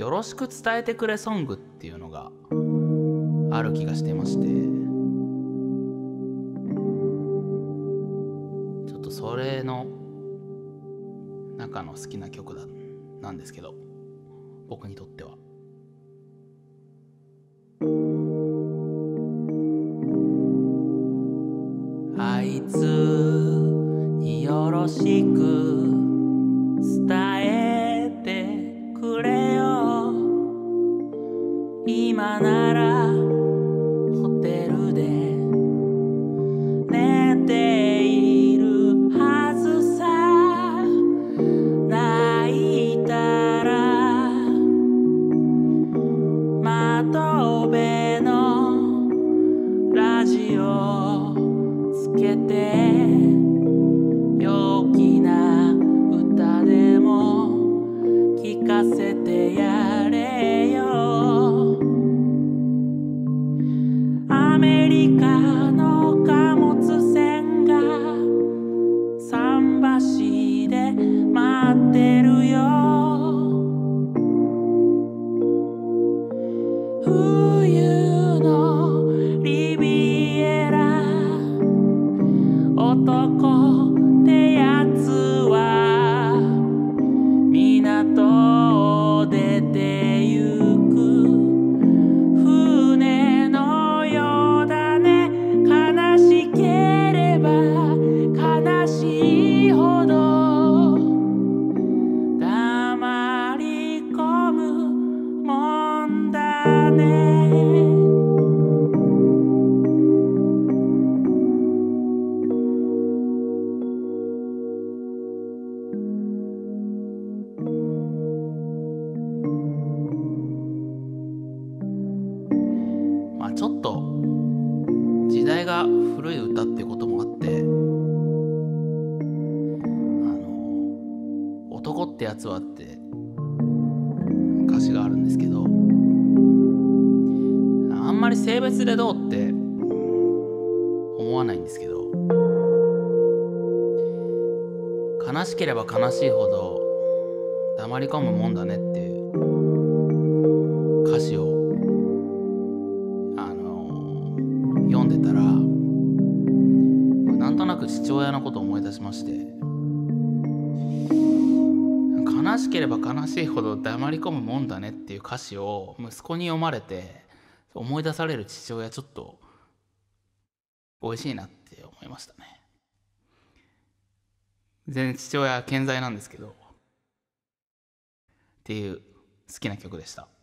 よろしく伝えてくれソングっていうのがある気がしてまして、ちょっとそれの中の好きな曲なんですけど、僕にとってはあいつによろしく伝えてくれよ、今ならホテルで寝ているはずさ、泣いたら窓辺のラジオつけて陽気な歌でも聞かせてやれよ。アメリカの貨物船が桟橋で待ってるよ。冬のリビエラ、男ってやつは港を出てゆく船のようだね。悲しければ悲しいほど黙り込むもんだね。ちょっと時代が古い歌っていうこともあって、男ってやつはって歌詞があるんですけど、あんまり性別でどうって思わないんですけど、悲しければ悲しいほど黙り込むもんだねっていう歌詞を読んでたら、なんとなく父親のことを思い出しまして、悲しければ悲しいほど黙り込むもんだねっていう歌詞を息子に読まれて思い出される父親、ちょっと美味しいなって思いましたね。全然父親健在なんですけどっていう好きな曲でした。